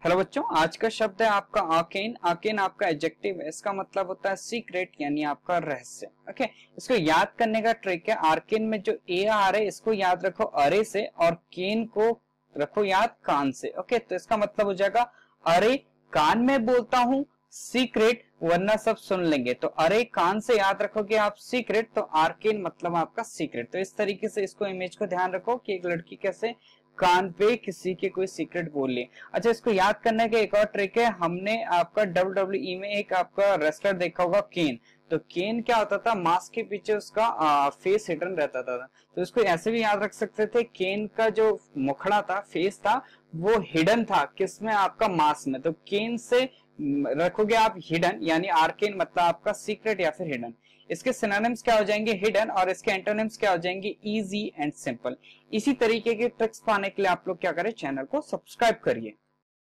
Hello बच्चों, आज का शब्द है आपका आर्केन। आर्केन आपका एडजेक्टिव है। इसका मतलब होता है सीक्रेट, यानी आपका रहस्य। ओके, इसको याद करने का ट्रिक है, आर्केन में जो ए आर है इसको याद रखो अरे से और केन को रखो याद कान से। ओके, तो इसका मतलब हो जाएगा अरे कान में बोलता हूं सीक्रेट, वरना सब सुन लेंगे। तो अरे कान से याद रखोगे आप सीक्रेट, तो आर्केन मतलब आपका सीक्रेट। तो इस तरीके से इसको इमेज को ध्यान रखो कि एक लड़की कैसे कान पे किसी के कोई सीक्रेट बोल ले। अच्छा, इसको याद करने का एक और ट्रिक है, हमने आपका WWE में एक आपका रेसलर देखा होगा केन। तो केन क्या होता था, मास्क के पीछे उसका फेस हिडन रहता था। तो इसको ऐसे भी याद रख सकते थे, केन का जो मुखड़ा था, फेस था, वो हिडन था किसमें, आपका मास्क में। तो केन से रखोगे आप हिडन, यानी आर्केन मतलब आपका सीक्रेट या फिर हिडन। इसके सिनोनिम्स क्या हो जाएंगे, हिडन, और इसके एंटोनिम्स क्या हो जाएंगे, इजी एंड सिंपल। इसी तरीके के ट्रिक्स पाने के लिए आप लोग क्या करें, चैनल को सब्सक्राइब करिए।